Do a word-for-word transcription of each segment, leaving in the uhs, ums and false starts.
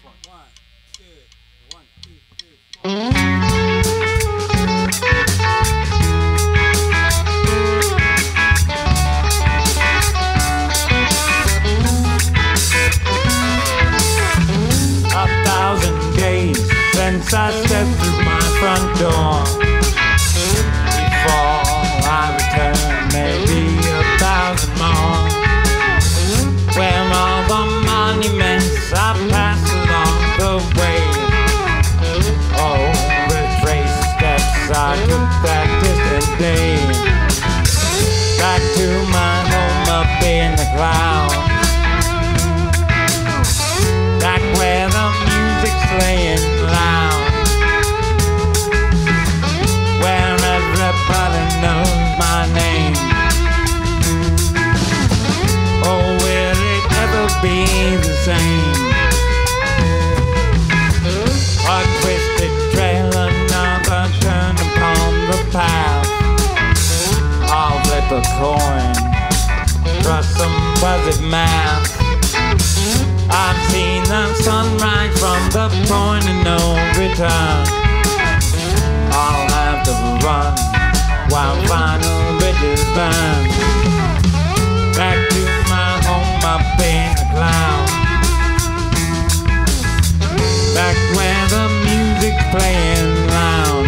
this one. One, two, one, two, three, four. Since I stepped through my front door, before I return, maybe a thousand more. Where all the monuments I passed along the way, oh, retrace steps I took that distant day, back to my home up in the clouds, back where the music's playing loud, where everybody knows my name. Oh, will it ever be the same? A twisted trail, another turn upon the path. I'll flip a coin, trust some buzzard math. I've seen the sunrise from the point of no return. I'll have to run while final bridges burn, back to my home up in the clouds, back where the music's playing loud,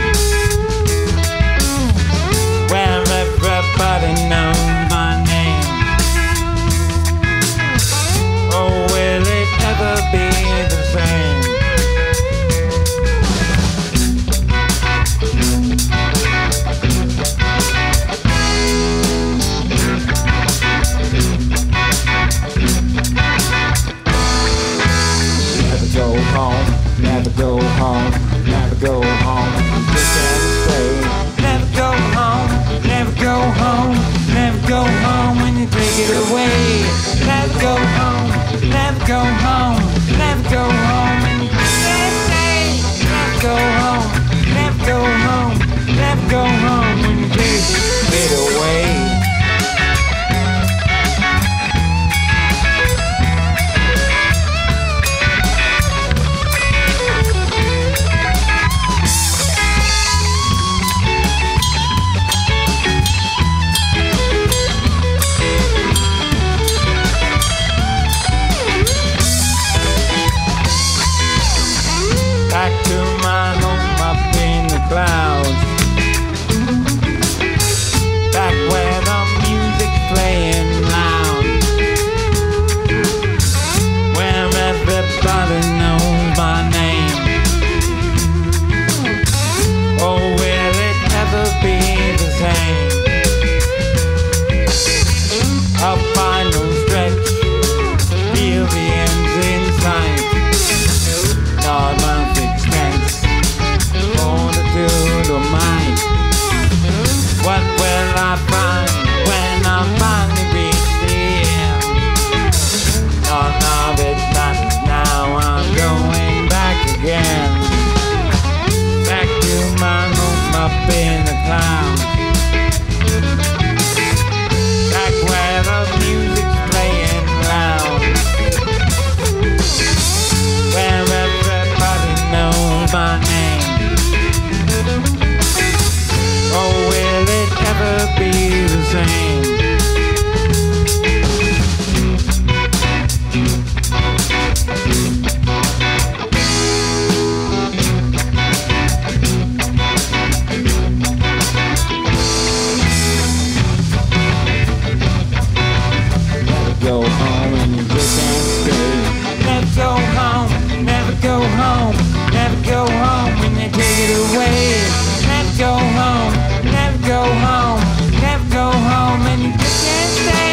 where everybody knows my name. Oh, will it ever be the same? Never go home, never go home, never go home, just can't stay. Never go home, never go home, never go home when you take it away. Never go home, never go home, never go home when you can't stay. Never go home, never go home, never go home when you take it away. Back to my home up in the clouds, back where the music's playing loud, where everybody knows my name. Oh, will it ever be the same? A final stretch, feel the ends in sight. Not month expense, fortitude or might. What will I find when I finally reach the end? None of it matters now, I'm going back again, back to my home up in the clouds, back where the music's playing loud, where everybody knows my name. Oh, will it ever be the same? Never go home and you just can't stay. Never go home, never go home, never go home when they take it away. Never go home, never go home, never go home and you just can't stay.